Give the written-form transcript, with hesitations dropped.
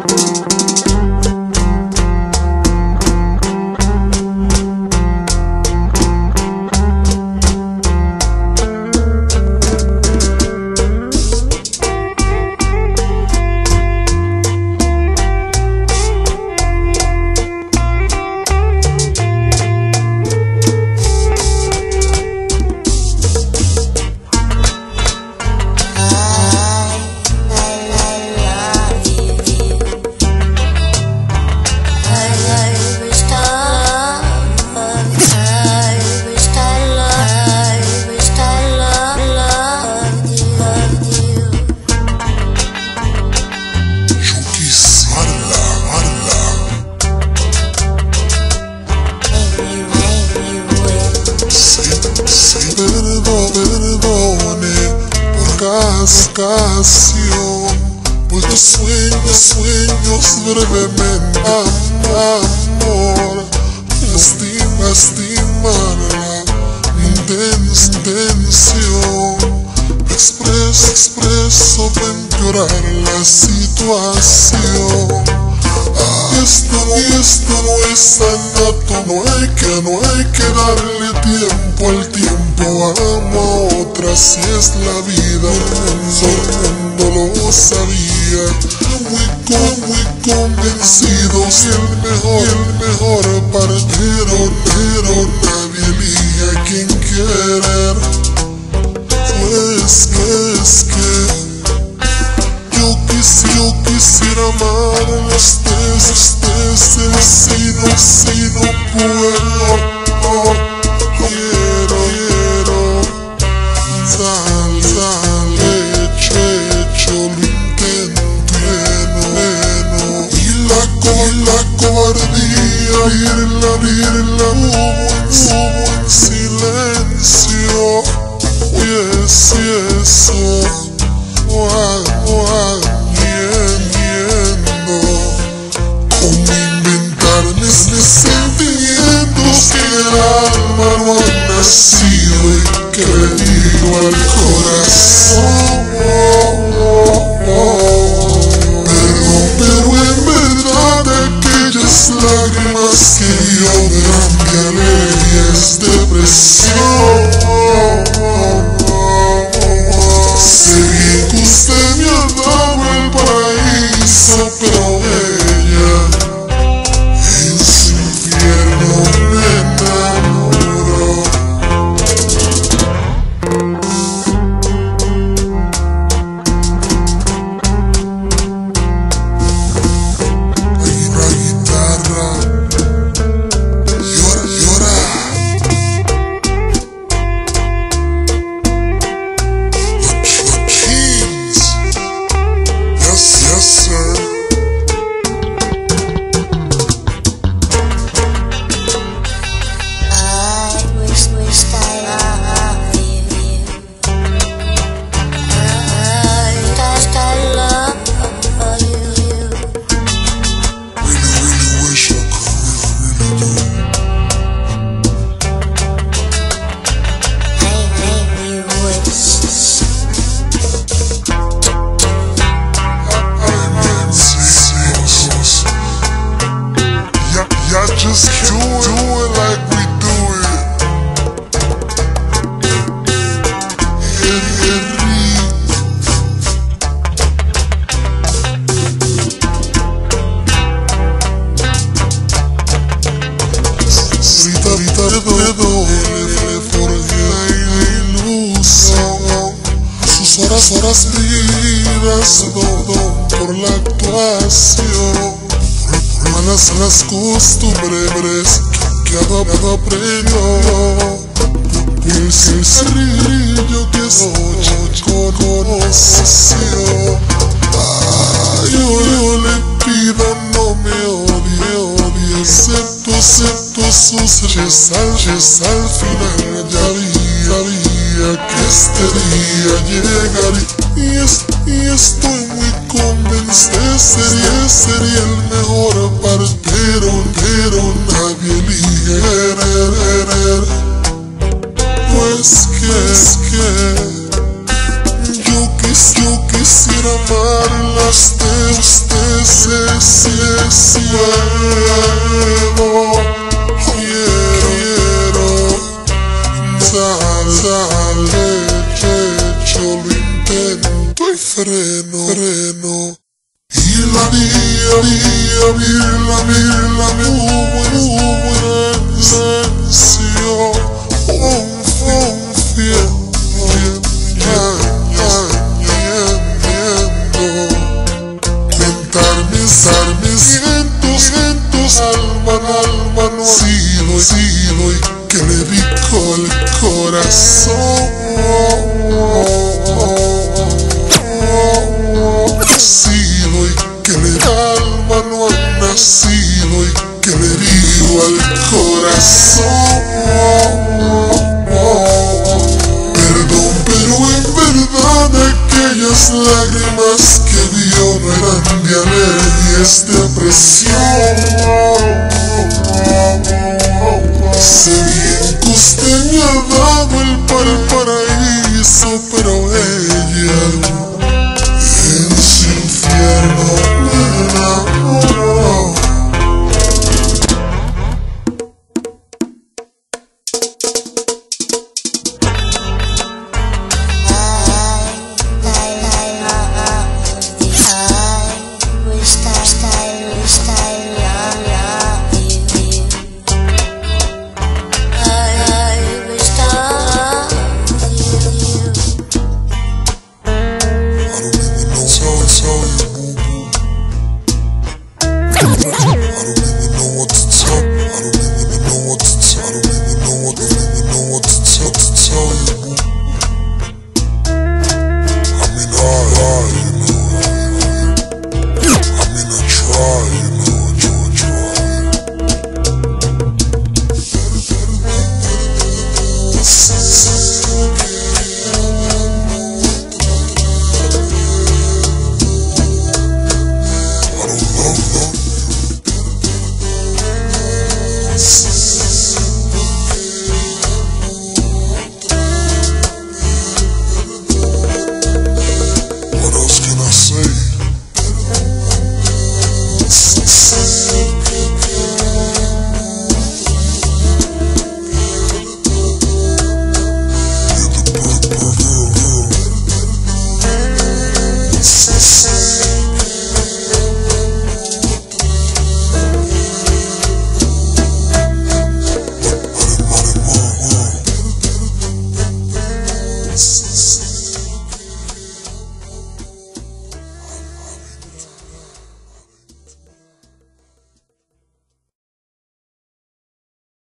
ocasión, pues los sueños brevemente, amor, lastimar la intención, expreso para empeorar la situación. Esto no es sanato, no hay que darle tiempo al tiempo, amo a otra si es la vida, todo el mundo lo sabía, muy convencido, si el mejor partero, pero nadie elige a quien querer, pues que yo quisiera amar a los ustedes, si no puedo, quiero, dale, hecho, lo intento, y la cobardía, abrirla, hubo en silencio, y eso, como inventar mis sentimientos que el alma no ha nacido y que le digo al corazón, pero en verdad aquellas lágrimas que yo mi alegría es depresión. Sé bien que usted me ha dado el paraíso, pero ella en su infierno me enamoró. Hay una guitarra, llora. Yes, sir. I wish I loved you. I love you. Really wish I could, really do. Y'all just do it like we do it. Ahorita le forjé la ilusión, sus horas vidas todo por la actuación. Las costumbres que aprendió, pues el cerrillo que soy conoció. Yo le pido no me odie, excepto sus reyes al final ya había que este día llegaría, y estoy muy convencido sería el mejor partero, pero nadie elige, pues que yo quisiera quisiera amarlas de usted, si quiero, dale, yo lo intento y freno. Y la mía, alma no ha sido y que le pico el corazón. Sido y que le alma no ha nacido y que le digo al corazón. Perdón, pero en verdad aquellas lágrimas que vio no eran de alegría, es de presión. Sé bien que usted me ha dado el paraíso, pero ella en su infierno me enamoró. What else can I say?